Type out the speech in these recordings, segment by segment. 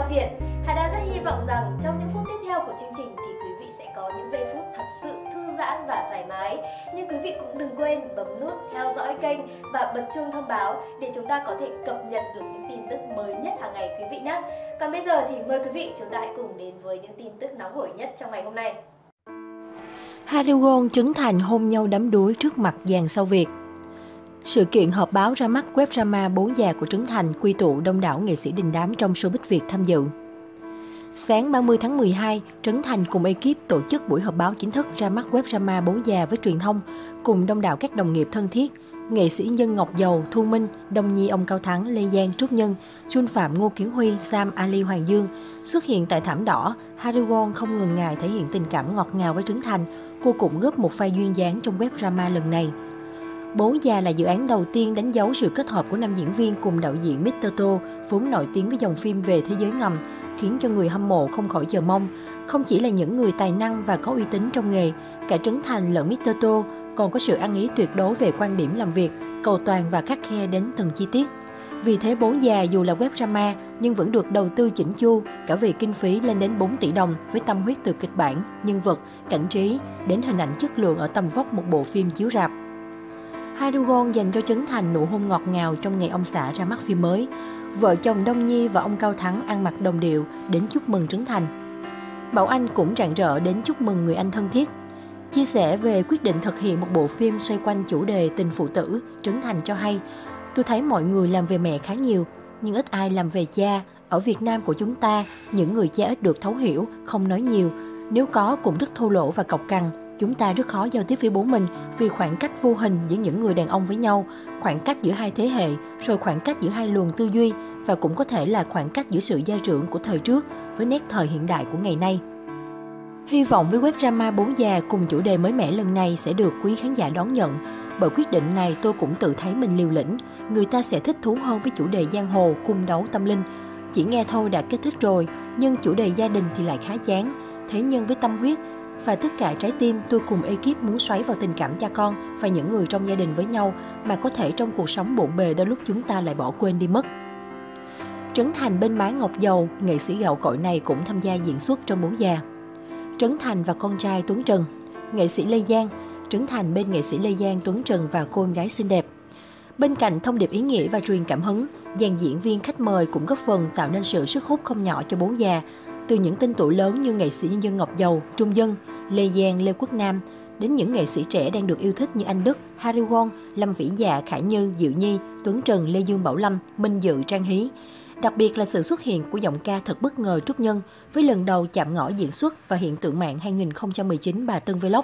Việt. Hải Đăng rất hy vọng rằng trong những phút tiếp theo của chương trình thì quý vị sẽ có những giây phút thật sự thư giãn và thoải mái. Nhưng quý vị cũng đừng quên bấm nút theo dõi kênh và bật chuông thông báo để chúng ta có thể cập nhật được những tin tức mới nhất hàng ngày quý vị nhé. Còn bây giờ thì mời quý vị chúng ta hãy cùng đến với những tin tức nóng hổi nhất trong ngày hôm nay. Harry Won, Trấn Thành hôn nhau đắm đuối trước mặt dàn sao Việt. Sự kiện họp báo ra mắt web drama Bố già của Trấn Thành quy tụ đông đảo nghệ sĩ đình đám trong showbiz Việt tham dự. Sáng 30 tháng 12, Trấn Thành cùng ekip tổ chức buổi họp báo chính thức ra mắt web drama Bố già với truyền thông, cùng đông đảo các đồng nghiệp thân thiết, nghệ sĩ Nhân Ngọc Dầu, Thu Minh, Đông Nhi Ông Cao Thắng, Lê Giang, Trúc Nhân, Jun Phạm, Ngô Kiến Huy, Sam, Ali Hoàng Dương. Xuất hiện tại thảm đỏ, Harry Won không ngần ngại thể hiện tình cảm ngọt ngào với Trấn Thành. Cô cũng góp một pha duyên dáng trong web drama lần này. Bố già là dự án đầu tiên đánh dấu sự kết hợp của nam diễn viên cùng đạo diễn Mr. Tô, vốn nổi tiếng với dòng phim về thế giới ngầm, khiến cho người hâm mộ không khỏi chờ mong. Không chỉ là những người tài năng và có uy tín trong nghề, cả Trấn Thành lẫn Mr. Tô còn có sự ăn ý tuyệt đối về quan điểm làm việc, cầu toàn và khắt khe đến từng chi tiết. Vì thế Bố già dù là web drama nhưng vẫn được đầu tư chỉnh chu, cả về kinh phí lên đến 4 tỷ đồng với tâm huyết từ kịch bản, nhân vật, cảnh trí đến hình ảnh chất lượng ở tầm vóc một bộ phim chiếu rạp. Harry Won dành cho Trấn Thành nụ hôn ngọt ngào trong ngày ông xã ra mắt phim mới. Vợ chồng Đông Nhi và ông Cao Thắng ăn mặc đồng điệu đến chúc mừng Trấn Thành. Bảo Anh cũng rạng rỡ đến chúc mừng người anh thân thiết. Chia sẻ về quyết định thực hiện một bộ phim xoay quanh chủ đề tình phụ tử, Trấn Thành cho hay: "Tôi thấy mọi người làm về mẹ khá nhiều, nhưng ít ai làm về cha. Ở Việt Nam của chúng ta, những người cha ít được thấu hiểu, không nói nhiều. Nếu có cũng rất thô lỗ và cộc cằn. Chúng ta rất khó giao tiếp với bố mình vì khoảng cách vô hình giữa những người đàn ông với nhau, khoảng cách giữa hai thế hệ, rồi khoảng cách giữa hai luồng tư duy và cũng có thể là khoảng cách giữa sự gia trưởng của thời trước với nét thời hiện đại của ngày nay." Hy vọng với web drama Bố già cùng chủ đề mới mẻ lần này sẽ được quý khán giả đón nhận. Bởi quyết định này tôi cũng tự thấy mình liều lĩnh, người ta sẽ thích thú hơn với chủ đề giang hồ, cung đấu tâm linh. Chỉ nghe thôi đã kích thích rồi, nhưng chủ đề gia đình thì lại khá chán. Thế nhưng với tâm huyết và tất cả trái tim, tôi cùng ekip muốn xoáy vào tình cảm cha con và những người trong gia đình với nhau mà có thể trong cuộc sống bộn bề đôi lúc chúng ta lại bỏ quên đi mất. Trấn Thành bên má Ngọc Dầu, nghệ sĩ gạo cội này cũng tham gia diễn xuất trong Bố già. Trấn Thành và con trai Tuấn Trần, nghệ sĩ Lê Giang. Trấn Thành bên nghệ sĩ Lê Giang, Tuấn Trần và cô em gái xinh đẹp. Bên cạnh thông điệp ý nghĩa và truyền cảm hứng, dàn diễn viên khách mời cũng góp phần tạo nên sự sức hút không nhỏ cho Bố già. Từ những tên tuổi lớn như nghệ sĩ Nhân Ngọc Dầu, Trung Dân, Lê Giang, Lê Quốc Nam, đến những nghệ sĩ trẻ đang được yêu thích như Anh Đức, Harry Won, Lâm Vĩ Dạ, Khải Như, Diệu Nhi, Tuấn Trần, Lê Dương Bảo Lâm, Minh Dự, Trang Hí. Đặc biệt là sự xuất hiện của giọng ca thật bất ngờ Trúc Nhân với lần đầu chạm ngõ diễn xuất và hiện tượng mạng 2019 Bà Tân Vlog.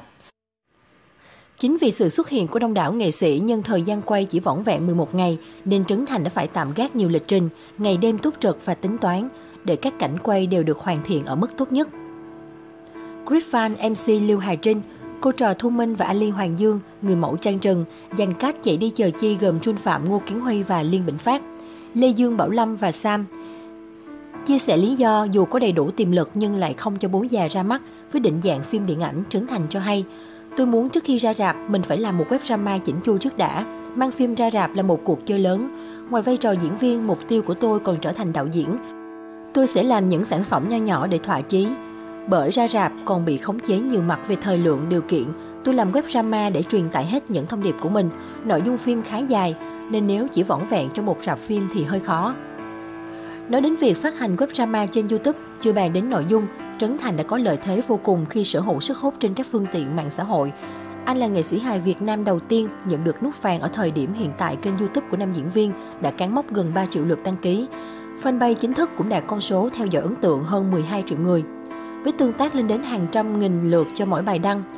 Chính vì sự xuất hiện của đông đảo nghệ sĩ nhân thời gian quay chỉ vỏn vẹn 11 ngày nên Trấn Thành đã phải tạm gác nhiều lịch trình, ngày đêm túc trực và tính toán để các cảnh quay đều được hoàn thiện ở mức tốt nhất. Chris Fan, MC Lưu Hà Trinh, cô trò Thu Minh và Ali Hoàng Dương, người mẫu Trang Trần, dàn cast chạy đi chờ chi gồm Jun Phạm, Ngô Kiến Huy và Liên Bỉnh Phát, Lê Dương Bảo Lâm và Sam. Chia sẻ lý do dù có đầy đủ tiềm lực nhưng lại không cho Bố già ra mắt với định dạng phim điện ảnh, Trấn Thành cho hay: "Tôi muốn trước khi ra rạp mình phải làm một web drama chỉnh chu trước đã. Mang phim ra rạp là một cuộc chơi lớn. Ngoài vai trò diễn viên, mục tiêu của tôi còn trở thành đạo diễn. Tôi sẽ làm những sản phẩm nho nhỏ để thỏa chí. Bởi ra rạp còn bị khống chế nhiều mặt về thời lượng, điều kiện. Tôi làm web drama để truyền tải hết những thông điệp của mình. Nội dung phim khá dài, nên nếu chỉ vỏn vẹn trong một rạp phim thì hơi khó." Nói đến việc phát hành web drama trên YouTube, chưa bàn đến nội dung, Trấn Thành đã có lợi thế vô cùng khi sở hữu sức hút trên các phương tiện mạng xã hội. Anh là nghệ sĩ hài Việt Nam đầu tiên nhận được nút vàng ở thời điểm hiện tại kênh YouTube của nam diễn viên đã cán mốc gần 3 triệu lượt đăng ký. Fanpage chính thức cũng đạt con số theo dõi ấn tượng hơn 12 triệu người, với tương tác lên đến hàng trăm nghìn lượt cho mỗi bài đăng.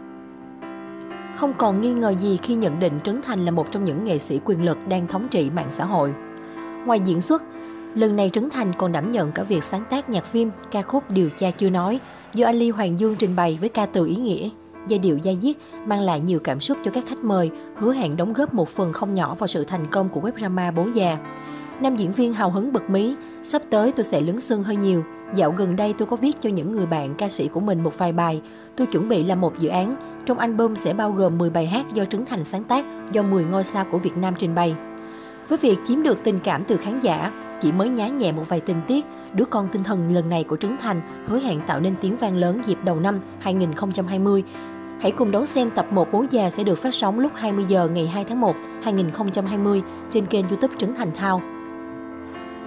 Không còn nghi ngờ gì khi nhận định Trấn Thành là một trong những nghệ sĩ quyền lực đang thống trị mạng xã hội. Ngoài diễn xuất, lần này Trấn Thành còn đảm nhận cả việc sáng tác nhạc phim, ca khúc Điều cha chưa nói do Ali Hoàng Dương trình bày với ca từ ý nghĩa, giai điệu da diết mang lại nhiều cảm xúc cho các khách mời, hứa hẹn đóng góp một phần không nhỏ vào sự thành công của web drama Bố già. Nam diễn viên hào hứng bật mí: "Sắp tới tôi sẽ lấn sân hơi nhiều. Dạo gần đây tôi có viết cho những người bạn ca sĩ của mình một vài bài. Tôi chuẩn bị làm một dự án. Trong album sẽ bao gồm 10 bài hát do Trấn Thành sáng tác, do 10 ngôi sao của Việt Nam trình bày." Với việc chiếm được tình cảm từ khán giả, chỉ mới nhá nhẹ một vài tình tiết, đứa con tinh thần lần này của Trấn Thành hứa hẹn tạo nên tiếng vang lớn dịp đầu năm 2020. Hãy cùng đón xem tập 1 Bố Già sẽ được phát sóng lúc 20 giờ ngày 2 tháng 1, 2020 trên kênh YouTube Trấn Thành Thao.